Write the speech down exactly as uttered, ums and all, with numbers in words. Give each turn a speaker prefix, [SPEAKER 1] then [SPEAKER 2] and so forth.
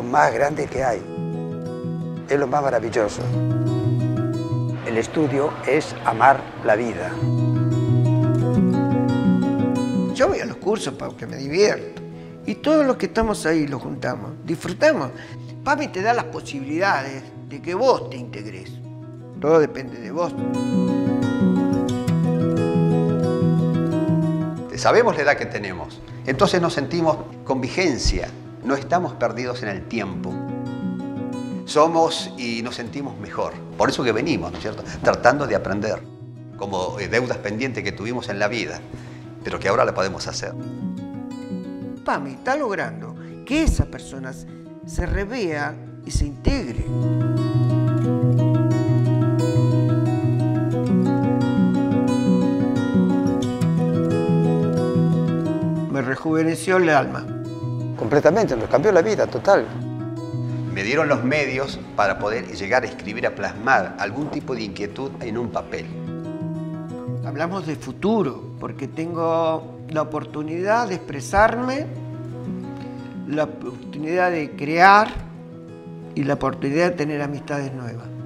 [SPEAKER 1] más grande que hay. Es lo más maravilloso. El estudio es amar la vida.
[SPEAKER 2] Yo voy a los cursos porque me divierto. Y todos los que estamos ahí los juntamos, disfrutamos. PAMI te da las posibilidades de que vos te integres. Todo depende de vos.
[SPEAKER 3] Sabemos la edad que tenemos, entonces nos sentimos con vigencia, no estamos perdidos en el tiempo. Somos y nos sentimos mejor. Por eso que venimos, ¿no es cierto? Tratando de aprender, como deudas pendientes que tuvimos en la vida, pero que ahora la podemos hacer.
[SPEAKER 2] PAMI está logrando que esa persona se revea y se integre. Me rejuveneció el alma.
[SPEAKER 1] Completamente, nos cambió la vida, total.
[SPEAKER 3] Me dieron los medios para poder llegar a escribir, a plasmar algún tipo de inquietud en un papel.
[SPEAKER 2] Hablamos de futuro, porque tengo la oportunidad de expresarme, la oportunidad de crear y la oportunidad de tener amistades nuevas.